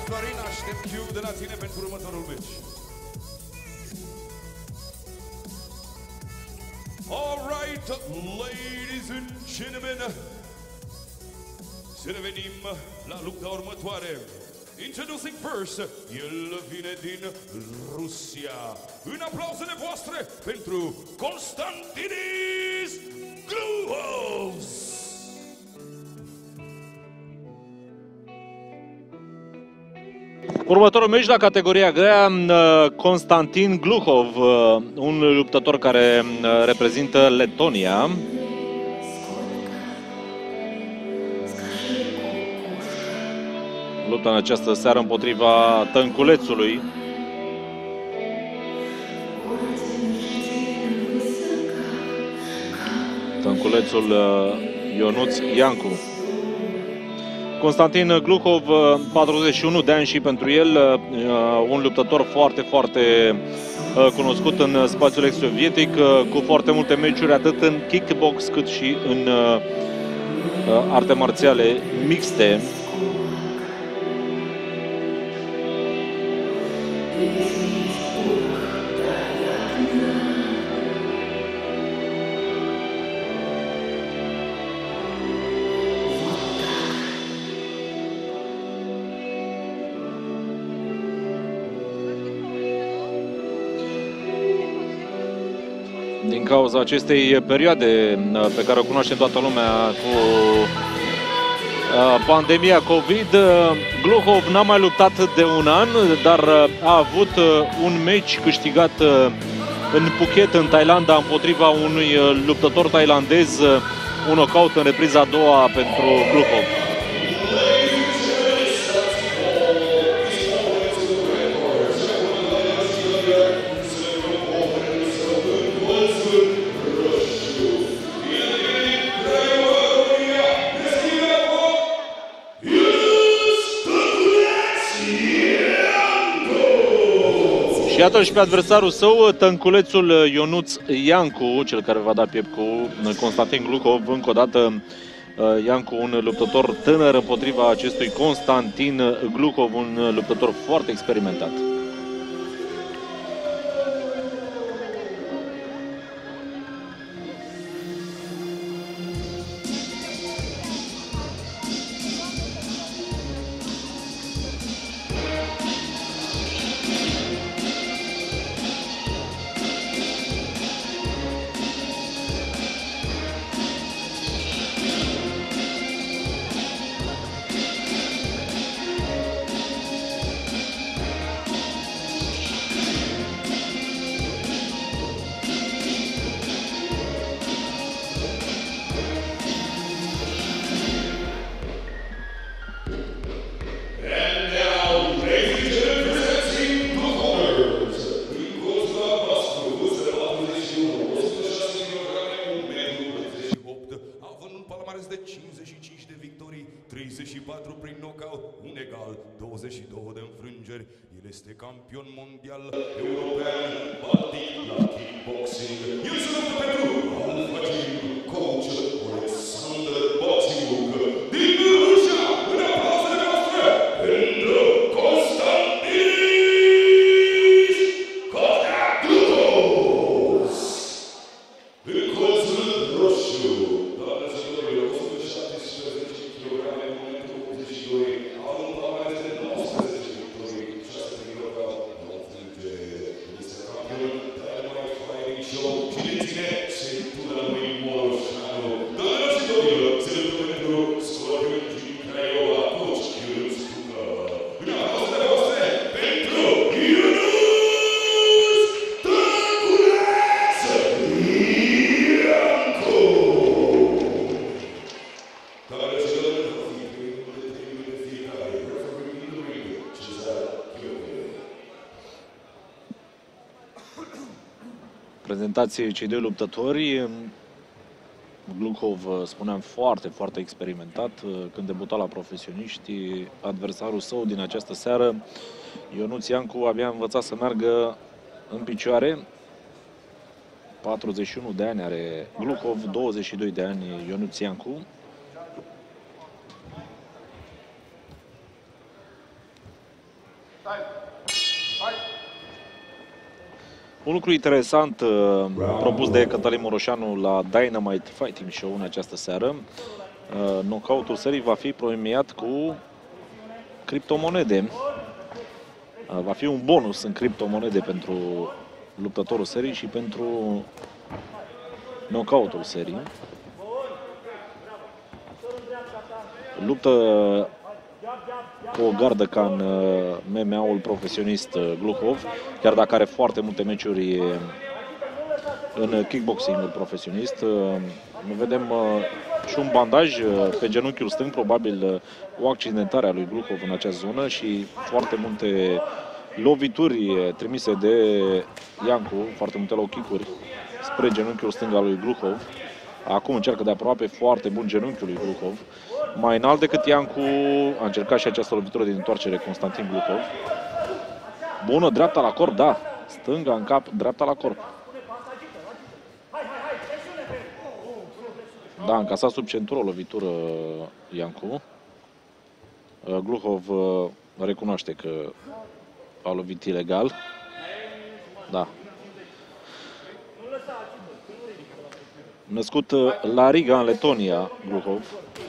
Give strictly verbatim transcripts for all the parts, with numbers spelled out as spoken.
Florin, aștept cue de la tine pentru următorul meci. All right, ladies and gentlemen, să revenim la lupta următoare. Introducing first, el vine din Rusia. În aplauzele voastre pentru Constantinis Gluhov! Următorul meci la categoria grea, Constantin Gluhov, un luptător care reprezintă Letonia. Lupta în această seară împotriva Tanculețului. Tanculețul Ionuț Iancu. Constantin Gluhov, patruzeci și unu de ani și pentru el, un luptător foarte, foarte cunoscut în spațiul ex-sovietic, cu foarte multe meciuri, atât în kickbox cât și în arte marțiale mixte. Din cauza acestei perioade pe care o cunoaște toată lumea cu pandemia COVID, Gluhov n-a mai luptat de un an, dar a avut un meci câștigat în Phuket, în Thailanda, împotriva unui luptător thailandez, un knockout în repriza a doua pentru Gluhov. Și iată și pe adversarul său, Tanculețul Ionuț Iancu, cel care va da piept cu Constantin Gluhov. Încă o dată, Iancu, un luptător tânăr împotriva acestui Constantin Gluhov, un luptător foarte experimentat. treizeci și patru prin knockout, un egal, douăzeci și doi de înfrângeri. El este campion mondial european, baltic la kickboxing. El se luptă pentru Alpha Gym, coach Alexander Boxiuc. Din Rusia, în aplauzele noastre, pentru Constantinis Gluhov. În colțul roșu, doamne și domnule, o sută șaptesprezece kilograme în momentul optzeci și doi, au un palmares de nouăsprezece victorii, șase prin knockout, nouă înfrângeri. Este campion Dynamite Fighting Show și deține centura lui Moroșanu. Doamne și domnule, se luptă pentru Scorpion Gym Craiova, coach Ionuț Tucă. În aplauzele voastre, pentru Ionuț Iancu! Doamne și domnule, Prezentație cei doi luptători. Gluhov, spuneam, foarte, foarte experimentat. Când debuta la profesioniști, adversarul său din această seară, Ionuț Iancu, abia învățat să meargă în picioare. patruzeci și unu de ani are Gluhov, douăzeci și doi de ani Ionuț Iancu. Un lucru interesant uh, propus de Cătălin Moroșanu la Dynamite Fighting Show în această seară, uh, knockout-ul serii va fi premiat cu criptomonede. Uh, va fi un bonus în criptomonede pentru luptătorul serii și pentru knockout-ul serii. Luptă cu o gardă ca în M M A-ul profesionist Gluhov, chiar dacă are foarte multe meciuri în kickboxing-ul profesionist. Ne vedem și un bandaj pe genunchiul stâng, probabil o accidentare a lui Gluhov în acea zonă și foarte multe lovituri trimise de Iancu, foarte multe low kick-uri spre genunchiul stâng al lui Gluhov. Acum încearcă de aproape, foarte bun genunchiul lui Gluhov. Mai înalt decât Iancu, a încercat și această lovitură din întoarcere Constantin Gluhov. Bună, dreapta la corp, da. Stânga în cap, dreapta la corp. Da, a încasat sub centură o lovitură Iancu. Gluhov recunoaște că a lovit ilegal. Da. Născut la Riga, în Letonia, Gluhov.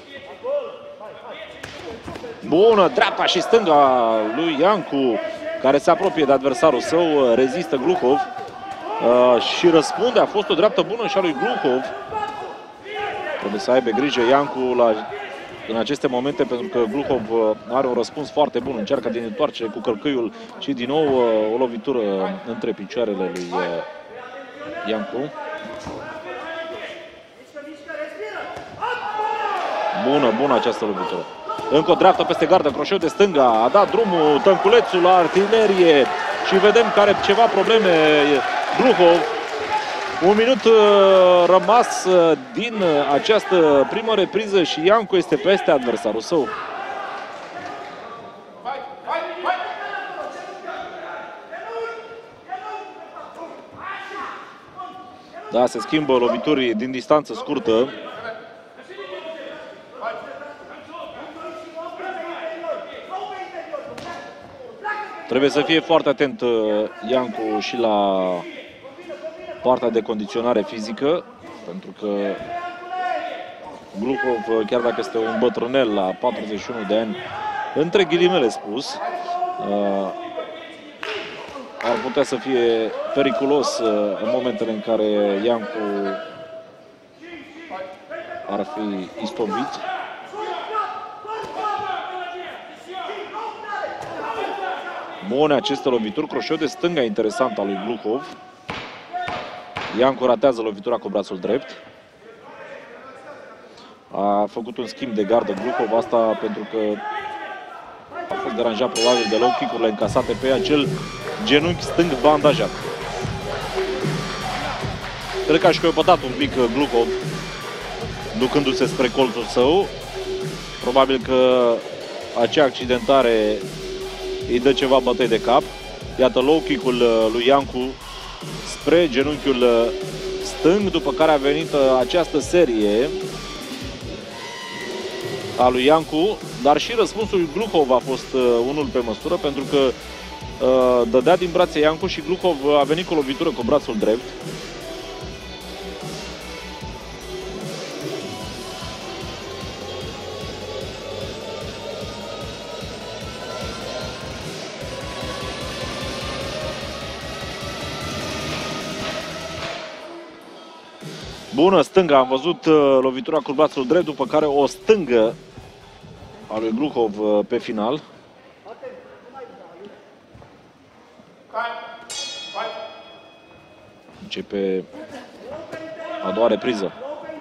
Bună, dreapta și stânga lui Iancu, care se apropie de adversarul său, rezistă Gluhov uh, și răspunde. A fost o dreaptă bună și a lui Gluhov. Trebuie să aibă grijă Iancu la, în aceste momente, pentru că Gluhov are un răspuns foarte bun. Încearcă din întoarcere cu călcâiul și din nou uh, o lovitură între picioarele lui uh, Iancu. Bună, bună această lovitură. Încă o dreaptă peste gardă, croșeu de stânga, a dat drumul Tanculetul la artilerie și vedem că are ceva probleme Gluhov. Un minut rămas din această primă repriză și Iancu este peste adversarul său. Da, se schimbă lovituri din distanță scurtă. Trebuie să fie foarte atent Iancu și la partea de condiționare fizică, pentru că Gluhov, chiar dacă este un bătrânel la patruzeci și unu de ani, între ghilimele spus, ar putea să fie periculos în momentele în care Iancu ar fi istovit. Bune aceste lovituri, croșeu de stânga interesant al lui Gluhov. Iancu ratează lovitura cu brațul drept. A făcut un schimb de gardă Gluhov, asta pentru că a fost deranjat probabil de low kick-urile încasate pe acel genunchi stâng bandajat. Cred că a șchiopătat un pic Gluhov, ducându-se spre colțul său. Probabil că acea accidentare îi dă ceva bătăi de cap. Iată low kick-ul lui Iancu spre genunchiul stâng, după care a venit această serie a lui Iancu, dar și răspunsul lui Gluhov a fost unul pe măsură, pentru că uh, dădea din brațe Iancu și Gluhov a venit cu lovitură cu brațul drept. Bună stânga, am văzut uh, lovitura cu brațul drept, după care o stângă a lui Gluhov uh, pe final. Începe a doua repriză.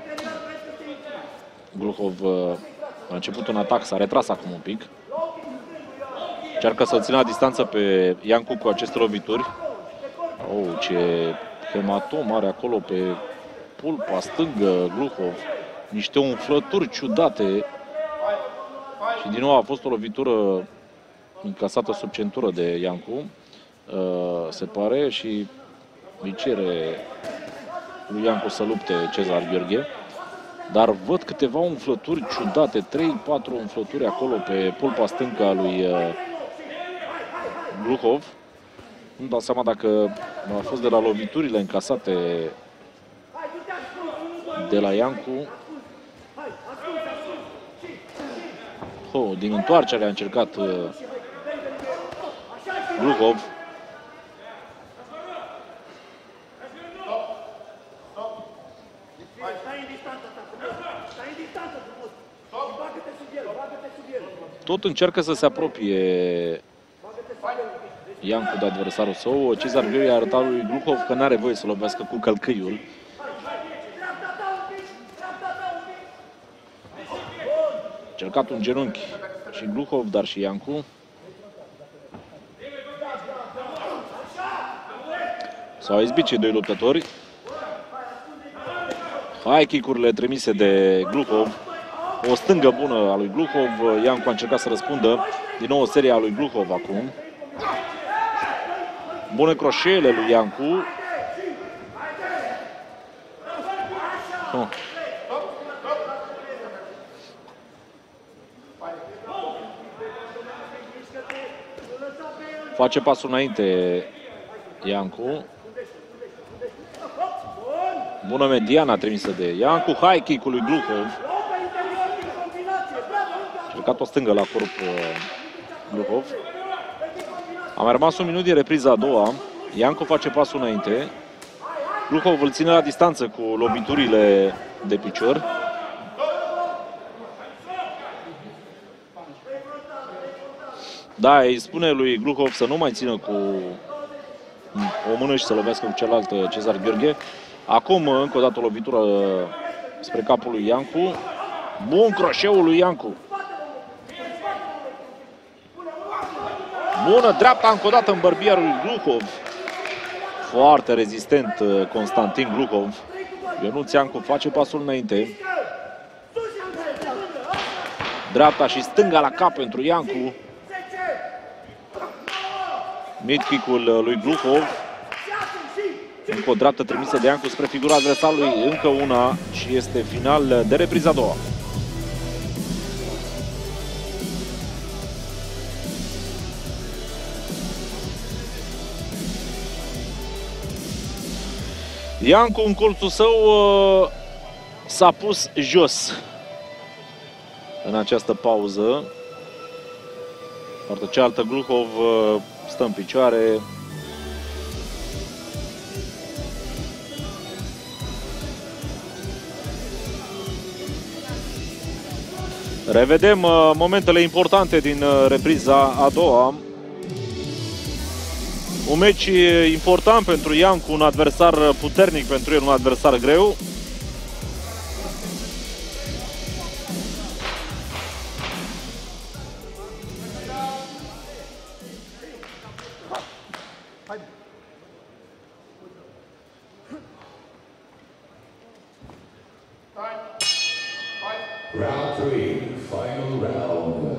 Gluhov uh, a început un atac, s-a retras acum un pic. Încearcă să-l țină la distanță pe Iancu cu aceste lovituri. Oh, ce hematom are acolo pe pulpa stângă Gluhov. Niște umflături ciudate. Și din nou a fost o lovitură încasată sub centură de Iancu. Se pare și îi cere lui Iancu să lupte Cezar Gheorghe. Dar văd câteva umflături ciudate. trei patru umflături acolo pe pulpa stângă a lui Gluhov. Nu dau seama dacă a fost de la loviturile încasate de la Iancu. Oh, din întoarcere a încercat uh, Gluhov. Tot încearcă să se apropie Iancu de adversarul său. Cezar Gheorghe a arătat lui Gluhov că n-are voie să lovească cu călcâiul. Cercat un genunchi și Gluhov, dar și Iancu. S-au izbit cei doi luptători. High kick-urile trimise de Gluhov. O stângă bună a lui Gluhov. Iancu a încercat să răspundă. Din nou o serie a lui Gluhov acum. Bune croșeele lui Iancu. Oh. Face pasul înainte Iancu. Bună mediana trimisă de Iancu. High kick-ul lui Gluhov. Cercat o stângă la corp Gluhov. A mai rămas un minut din repriza a doua. Iancu face pasul înainte. Gluhov îl ține la distanță cu loviturile de picior. Da, îi spune lui Gluhov să nu mai țină cu o mână și să lovească cu cealaltă Cezar Gheorghe. Acum, încă o dată, o lovitură spre capul lui Iancu. Bun croșeul lui Iancu. Bună dreapta încă o dată în bărbia lui Gluhov. Foarte rezistent Constantin Gluhov. Ionuț Iancu face pasul înainte. Dreapta și stânga la cap pentru Iancu. Mid kick-ul lui Gluhov. Încă o dreaptă trimisă de Iancu spre figura adversarului. Încă una și este final de repriza a doua. Iancu în colțul său s-a pus jos în această pauză. Partea cealaltă Gluhov stă în picioare. Revedem momentele importante din repriza a doua. Un meci important pentru Iancu, un adversar puternic pentru el, un adversar greu. Round three, final round.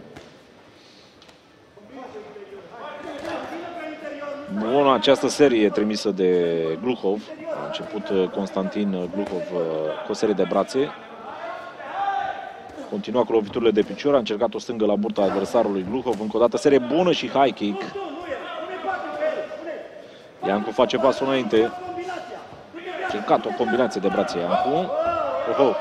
Bună această serie trimisă de Gluhov. A început Constantin Gluhov cu o serie de brațe. Continua cu loviturile de picior. A încercat o stângă la burta adversarului Gluhov. Încă o dată serie bună și high kick. Iancu face pasul înainte. A încercat o combinație de brațe Iancu. Oho.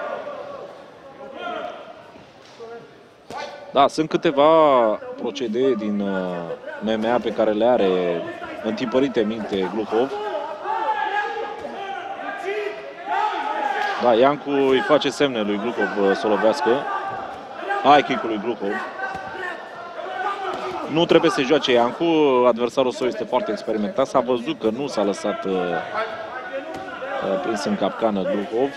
Da, sunt câteva procedee din M M A pe care le are întipărite în minte Gluhov. Da, Iancu îi face semne lui Gluhov să o lovească. High kick-ul lui Gluhov. Nu trebuie să joace Iancu, adversarul său este foarte experimentat. S-a văzut că nu s-a lăsat uh, prins în capcană Gluhov.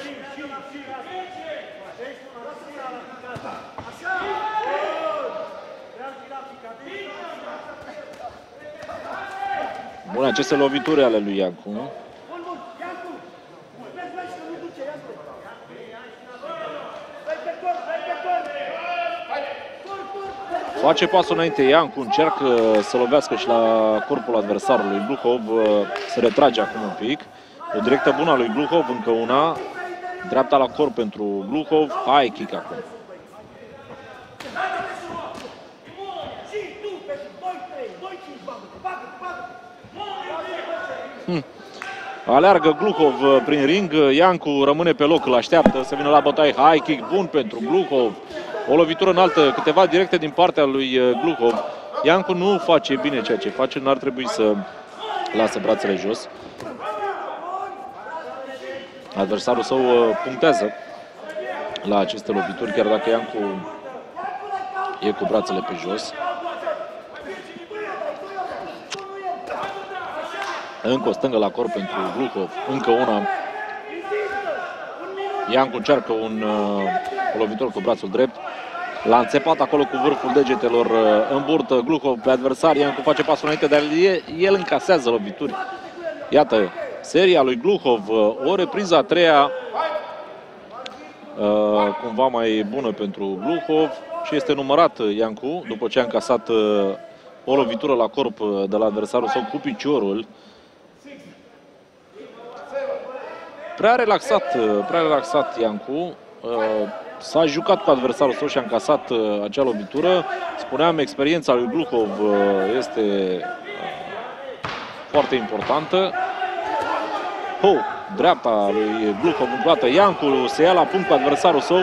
Bun, aceste lovituri ale lui Iancu. Face pasul înainte Iancu, încearcă să lovească și la corpul adversarului. Gluhov se retrage acum un pic. O directă bună a lui Gluhov, încă una. Dreapta la corp pentru Gluhov. High kick acum. Hm. Aleargă Gluhov prin ring, Iancu rămâne pe loc, îl așteaptă să vină la bătaie. High kick bun pentru Gluhov. O lovitură înaltă, câteva directe din partea lui Gluhov. Iancu nu face bine ceea ce face, n-ar trebui să lasă brațele jos. Adversarul său punctează la aceste lovituri, chiar dacă Iancu e cu brațele pe jos. Încă o stângă la corp pentru Gluhov, încă una. Iancu încearcă un uh, lovitor cu brațul drept. L-a înțepat acolo cu vârful degetelor uh, în burtă Gluhov pe adversar. Iancu face pasul înainte, dar el, el încasează lovituri. Iată, seria lui Gluhov, uh, o repriză a treia, uh, cumva mai bună pentru Gluhov. Și este numărat Iancu, după ce a încasat uh, o lovitură la corp de la adversarul său cu piciorul. Prea relaxat, prea relaxat Iancu. S-a jucat cu adversarul său și a încasat acea lovitură. Spuneam, experiența lui Gluhov este foarte importantă. Oh, dreapta lui Gluhov încoată. Iancu se ia la punct cu adversarul său.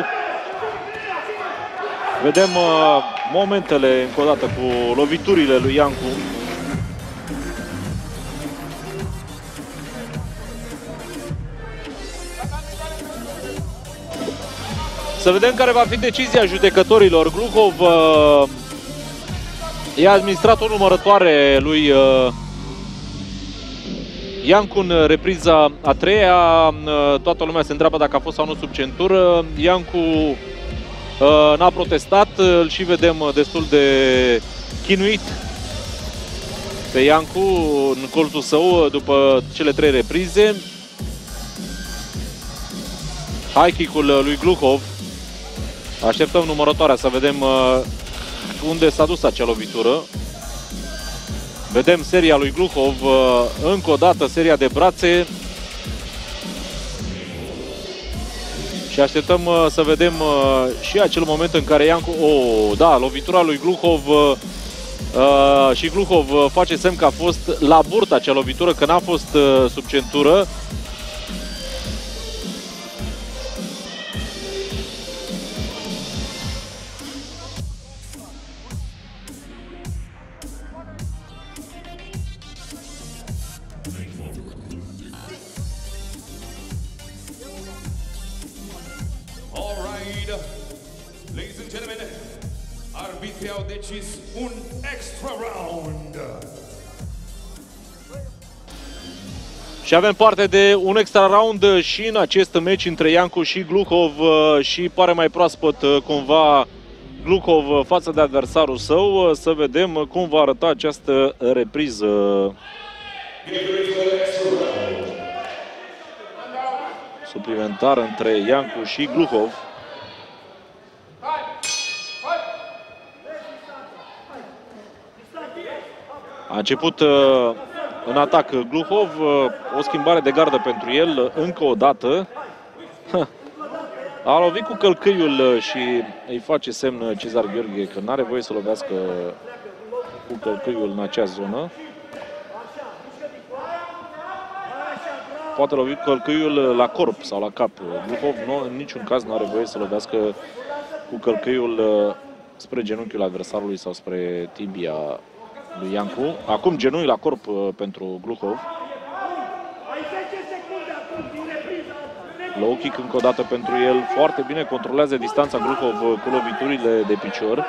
Vedem momentele încă o dată cu loviturile lui Iancu. Să vedem care va fi decizia judecătorilor. Gluhov uh, i-a administrat o numărătoare lui uh, Iancu în repriza a treia. Uh, toată lumea se întreabă dacă a fost sau nu sub centură. Iancu uh, n-a protestat. Îl și vedem destul de chinuit pe Iancu în colțul său după cele trei reprize. High kick-ul lui Gluhov. Așteptăm numărătoarea să vedem uh, unde s-a dus acea lovitură. Vedem seria lui Gluhov, uh, încă o dată seria de brațe. Și așteptăm uh, să vedem uh, și acel moment în care Iancu... Oh, da, lovitura lui Gluhov uh, uh, și Gluhov uh, face semn că a fost la burtă acea lovitură, că n-a fost uh, sub centură. Arbitrii au decis un extra round. Și avem parte de un extra round și în acest meci între Iancu și Gluhov și pare mai proaspăt cumva Gluhov față de adversarul său. Să vedem cum va arăta această repriză. Suplimentar între Iancu și Gluhov. A început uh, în atac Gluhov, uh, o schimbare de gardă pentru el, încă o dată. A lovit cu călcâiul și îi face semn Cezar Gheorghe că n-are voie să lovească cu călcâiul în acea zonă. Poate lovi cu călcâiul la corp sau la cap. Gluhov nu, în niciun caz nu are voie să lovească cu călcâiul uh, spre genunchiul adversarului sau spre tibia lui Iancu. Acum genunchi la corp uh, pentru Gluhov. Low kick încă o dată pentru el. Foarte bine controlează distanța Gluhov uh, cu loviturile de picior.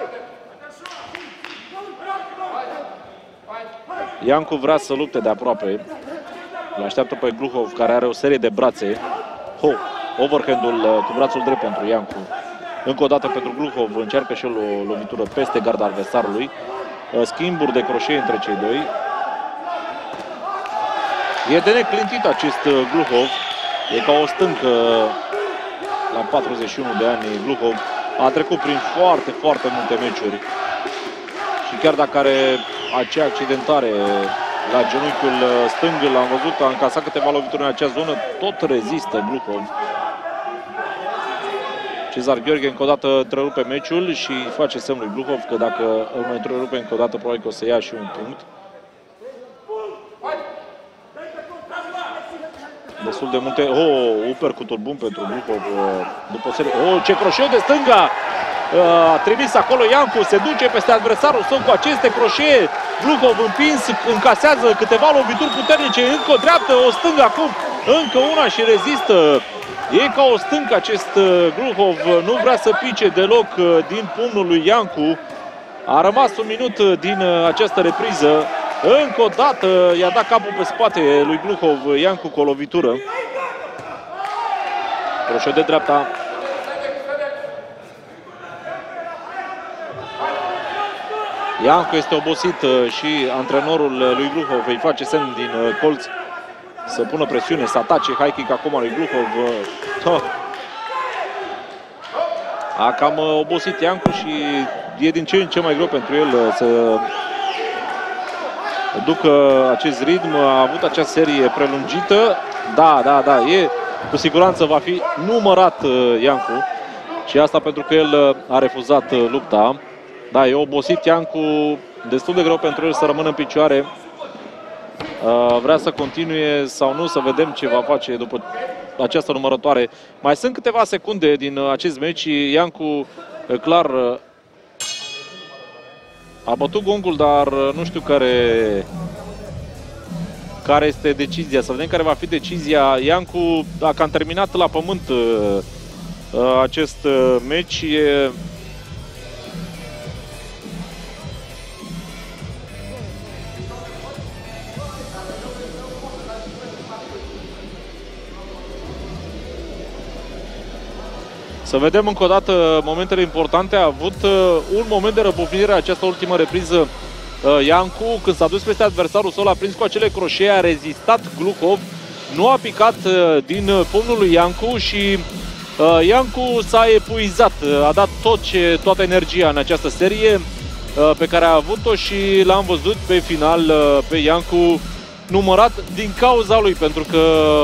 Iancu vrea să lupte de aproape. Îl așteaptă pe Gluhov, care are o serie de brațe. Ho, overhand-ul uh, cu brațul drept pentru Iancu. Încă o dată pentru Gluhov, încearcă și el o lovitură peste garda adversarului. Schimburi de croșee între cei doi. E de neclintit acest Gluhov. E ca o stâncă la patruzeci și unu de ani. Gluhov a trecut prin foarte, foarte multe meciuri. Și chiar dacă are acea accidentare la genunchiul stâng, l-am văzut, a încasat câteva lovituri în acea zonă, tot rezistă Gluhov. Cezar Gheorghe încă o dată întrerupe meciul și face semn lui Gluhov că dacă îl mai întrerupe încă o dată, probabil că o să ia și un punct. Destul de multe... Oh, uppercut-ul bun pentru Gluhov după o serie... Oh, ce croșeu de stânga! A trimis acolo Iancu, se duce peste adversarul său cu aceste croșee. Gluhov împins, încasează câteva lovituri puternice, încă o dreaptă, o stângă acum, încă una și rezistă. E ca o stâncă acest Gluhov, nu vrea să pice deloc din pumnul lui Iancu. A rămas un minut din această repriză. Încă o dată i-a dat capul pe spate lui Gluhov, Iancu cu o lovitură. Croșeu de dreapta. Iancu este obosit și antrenorul lui Gluhov îi face semn din colț să pună presiune, să atace. High kick acum lui Gluhov. A cam obosit Iancu și e din ce în ce mai greu pentru el să ducă acest ritm. A avut acea serie prelungită. Da, da, da, e, cu siguranță va fi numărat Iancu. Și asta pentru că el a refuzat lupta. Da, e obosit Iancu, destul de greu pentru el să rămână în picioare. Vrea să continue sau nu, să vedem ce va face după această numărătoare. Mai sunt câteva secunde din acest meci. Iancu, clar, a bătut gongul, dar nu știu care, care este decizia. Să vedem care va fi decizia. Iancu, dacă am terminat la pământ acest meci, e... Să vedem încă o dată momentele importante. A avut un moment de răbufnire această ultimă repriză Iancu. Când s-a dus peste adversarul său, l-a prins cu acele croșee, a rezistat Gluhov. Nu a picat din pumnul lui Iancu și Iancu s-a epuizat. A dat tot ce, toată energia în această serie pe care a avut-o și l-am văzut pe final pe Iancu numărat din cauza lui, pentru că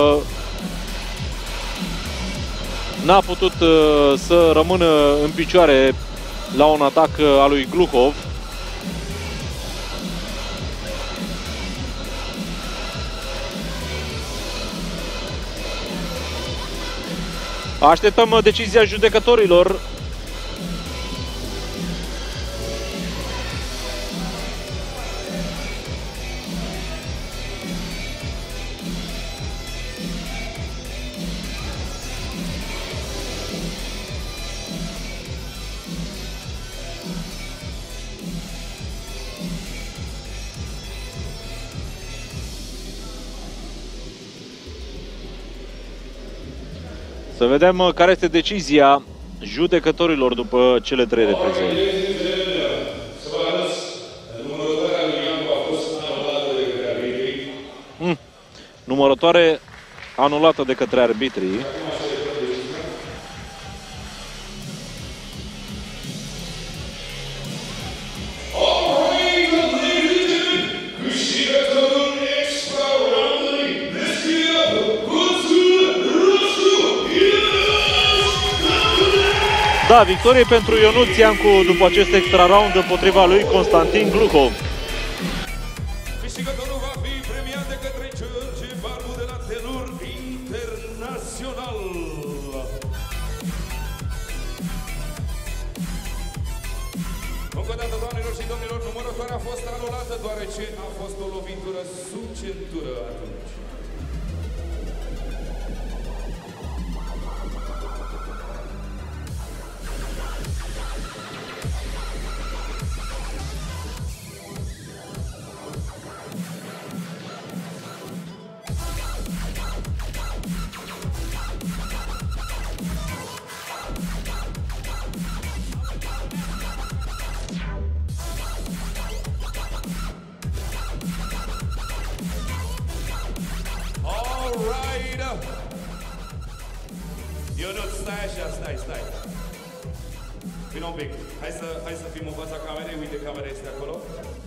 n-a putut uh, să rămână în picioare la un atac uh, al lui Gluhov. Așteptăm uh, decizia judecătorilor. Să vedem care este decizia judecătorilor după cele trei reprize. Hmm. Numărătoare anulată de către arbitrii. Da, victorie pentru Ionuț Iancu după acest extra round împotriva lui Constantin Gluhov. Câștigătorul va fi premiat de către George Barbu de la Tenur Internațional. Încă o dată, doamnelor și domnilor, numărătoarea a fost anulată deoarece a fost o lovitură sub centură atunci. Ionuț, stai așa, stai, stai. Vino un pic. Hai să, hai să fim în fața camerei. Uite, camera este acolo.